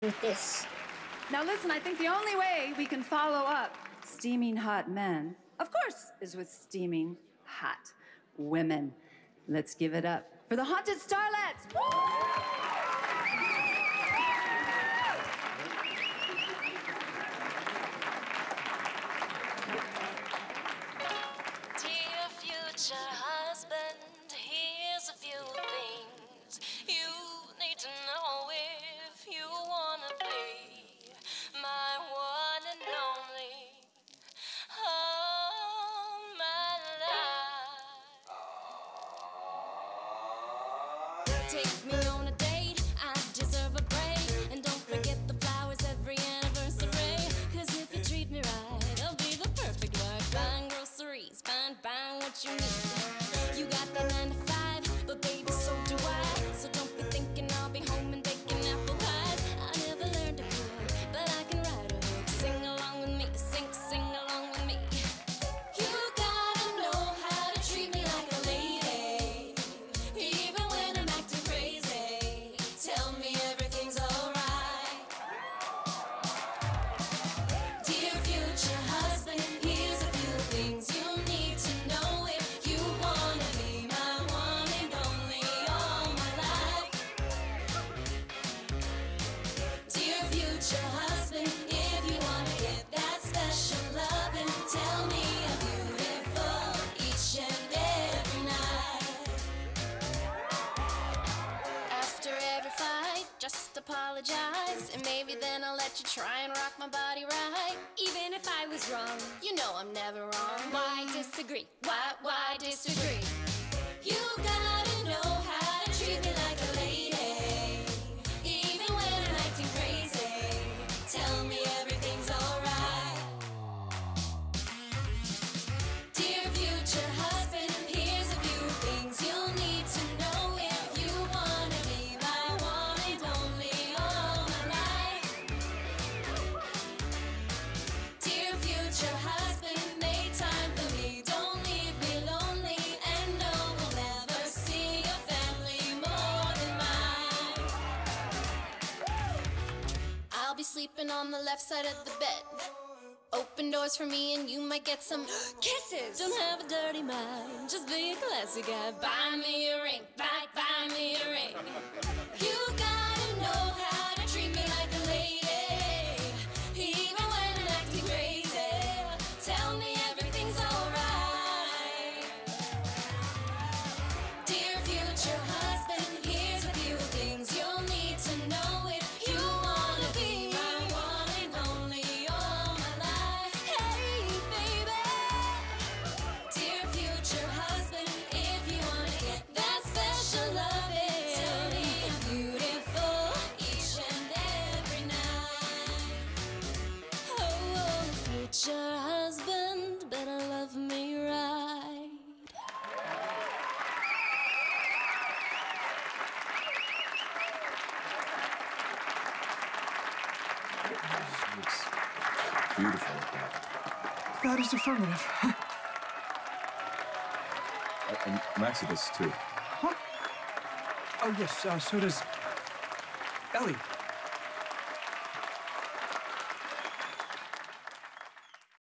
with this. Now listen, I think the only way we can follow up steaming hot men, of course, is with steaming hot women. Let's give it up for the Haunted Starlets! Woo! Dear future husband, here's a few things you need to know if you wanna be my one and only all my life. Take me on a date, I deserve a break, and don't forget the flowers every anniversary, 'cause if you treat me right, I'll be the perfect wife. Buying groceries, buying what you need. You got that 9 to 5, but baby, so do I. So don't be thinking I'll be home and baking apple pies. I never learned to cook, but I can ride a hook. Sing along with me, sing along with me. You gotta know how to treat me like a lady, even when I'm acting crazy. Tell me everything's alright. Dear future husband, here's a few things you need to know if you wanna be my one and only all my life. Dear future husband, if you wanna get that special loving, tell me I'm beautiful each and every night. After every fight, just apologize, and maybe then I'll let you try and rock my body right. Even if I was wrong, you know I'm never wrong. Why disagree? Why disagree? You gotta know how to treat me like a lady, even when I'm acting crazy. Tell me everything's alright. Dear future husband, here's a few things you'll need to know if you wanna be my one and only all my life. Dear future husband, make time for me, don't leave me lonely, and no, we'll never see your family more than mine. I'll be sleeping on the left side of the bed. Open doors for me and you might get some kisses. Don't have a dirty mind, just be a classy guy. Buy me a ring, buy me a ring. You gotta know how to treat me like a lady, even when I'm acting crazy. Tell me everything's alright. Dear future husband, here's a few things you'll need to know if you wanna be my one and only all my life. Hey baby, dear future husband, if you wanna get that special loving, tell me I'm beautiful each and every night. Oh, future husband, better love me right. It's beautiful. That is affirmative. And Maxie does too. Huh? Oh, yes, so does Ellie.